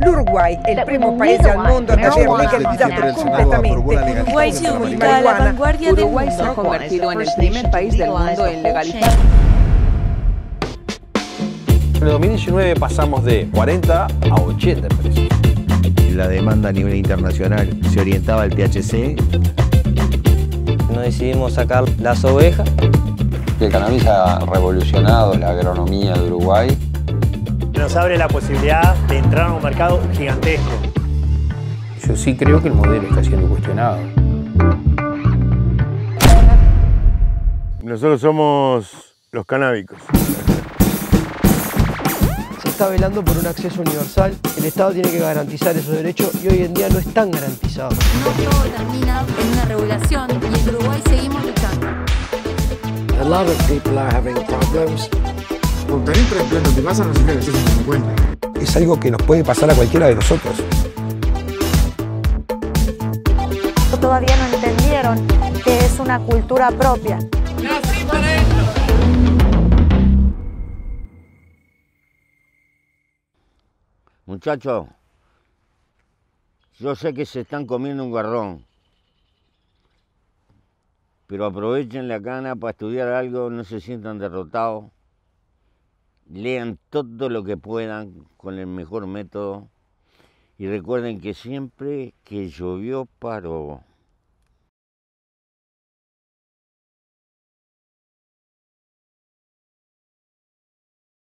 L'Uruguay è il primo paese al mondo ad aver legalizzato completamente il consumo di marijuana. Uruguay se ha convertido en el primer país del mundo en legalizar. En el 2019 pasamos de 40 a 80 empresas. La demanda a nivel internacional se orientaba al THC. Nos decidimos sacar las ovejas. El cannabis ha revolucionado la agronomía de Uruguay. Nos abre la posibilidad de entrar a un mercado gigantesco. Yo sí creo que el modelo está siendo cuestionado. Nosotros somos los canábicos. Se está velando por un acceso universal. El Estado tiene que garantizar esos derechos y hoy en día no están garantizados. No todo termina en una regulación y en Uruguay seguimos luchando. A lot of people are having problems. Con tener 30 años te pasa, no sé qué decís en 50. Es algo que nos puede pasar a cualquiera de nosotros. Todavía no entendieron que es una cultura propia. ¡Nací para esto! Muchachos, yo sé que se están comiendo un garrón, pero aprovechen la gana para estudiar algo, no se sientan derrotados. Lean todo lo que puedan con el mejor método y recuerden que siempre que llovió paró.